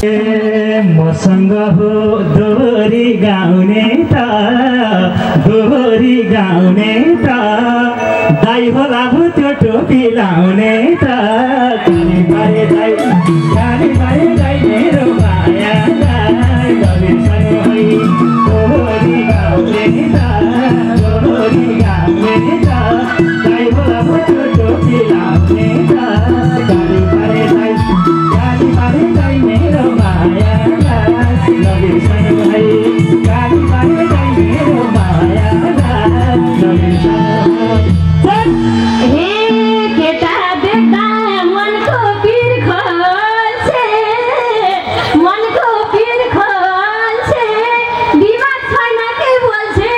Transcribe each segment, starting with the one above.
मसँग हो दोहोरी गाउने त दोहोरी गाउने त दाइ होला भो त्यो टोपी लाउने त गाली पारे दाइ मेरो मायालाई गरिसनु है दोहोरी गाउने त दोहोरी गाउने त दाइ होला भो त्यो टोपी लाउने त गाली पारे दाइ मेरो मायालाई गरिसनु है गाली पारे दाइ मेरो मायालाई गरिसनु हे केटा देख्दा मनको पीर खोल्छे दिमाग छैन के बोल्छे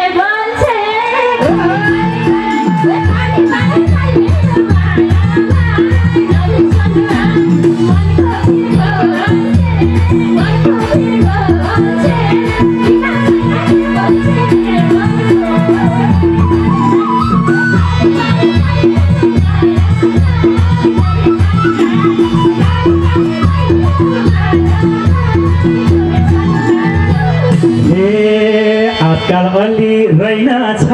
आजकल अलि रहेनछ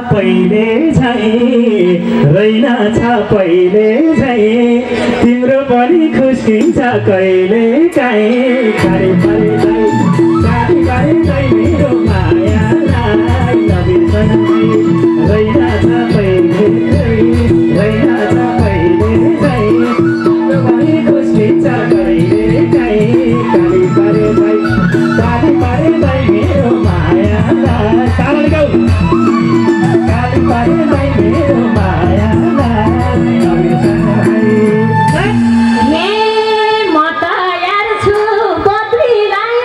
पहिले झै तिम्रो पनि खुसिन्छ कहिले काहीँ गाडी पारे दाइ मेरो मायालाई नबिर्सनु रहेनछ पहिले झै तिम्रो पनि खुसिन्छ कहिले काहीँ गाडी पारे दाइ मेरो मायालाई गाली पारे दाइ मेरो मायालाई नबिर्सनु है म तयार छु बद्रीलाई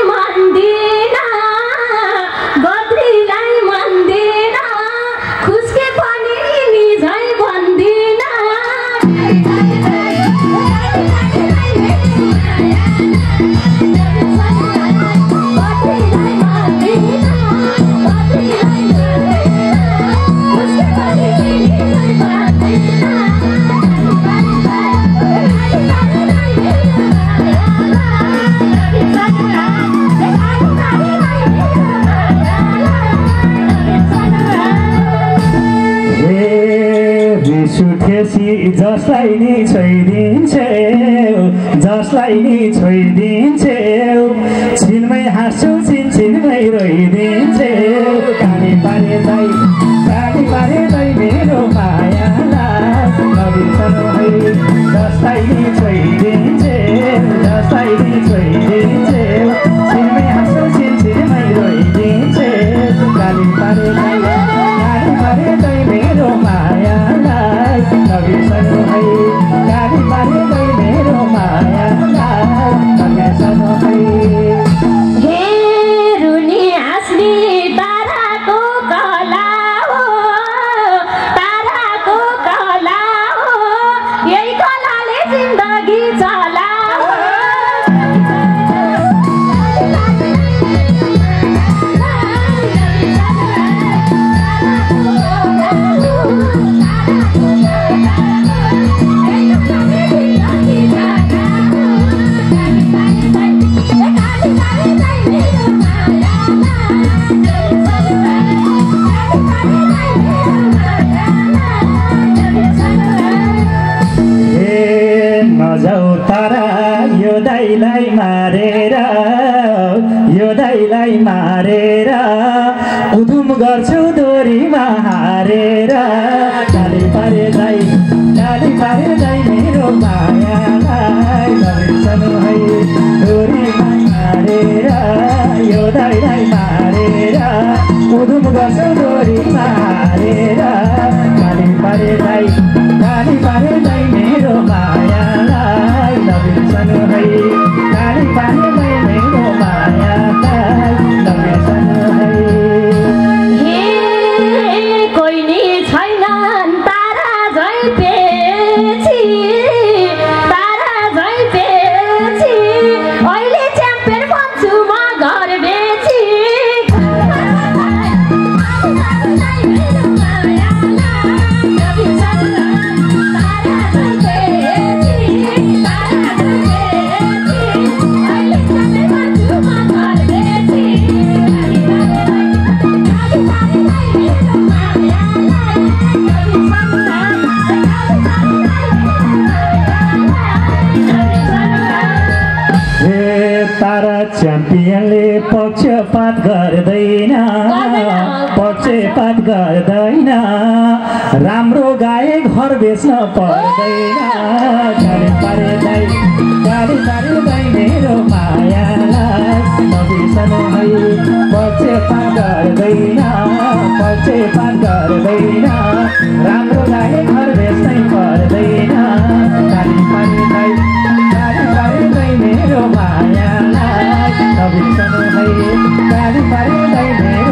मन्दिन खुस्के पनि निझै भन्दिन जसलाई नि छोइदिन्छौ छिनमै हाँस्छौ छिनमै रोइदिन्छौ गाली पारे दाइ मेरो मायालाई नबिर्सनु है जसलाई नि छोइदिन्छौ छिनमै हाँस्छौ छिनमै रोइदिन्छौ गाली पारे दाइ मेरो मायालाई नबिर्सनु है गाली पारे दाइ मेरो मायालाई नबिर्सनु है हे रुनी हाँस्ने ताराको कला हो यही कलाले जिन्दगी चला दाइलाई मारेर उधुम गर्छौ दोरीमा हारेर गाली पारे दाइ मेरो मायालाई नबिर्सनु है दोरीमा हारेर यो दाइलाई मारेर उधुम गर्छौ दोरीमा हारेर गाली पारे दाइ मेरो मायालाई नबिर्सनु है गाली पारे दाइ मेरो मायालाई नबिर्सनु है कोही नि छैनन् तारा झै पेची तारा च्याम्पियनले पक्षपात गर्दैन पक्षपात गर्दैन राम्रो गाए घर बेच्न पर्दैन गाली पारे मेरो मायालाई नबिर्सनु है पक्षपात गर्दैन राम्रो गाए घर बेच्नै पर्दैन गाली पारे मेरो मायालाई नबिर्सनु है गाली पारे मेरो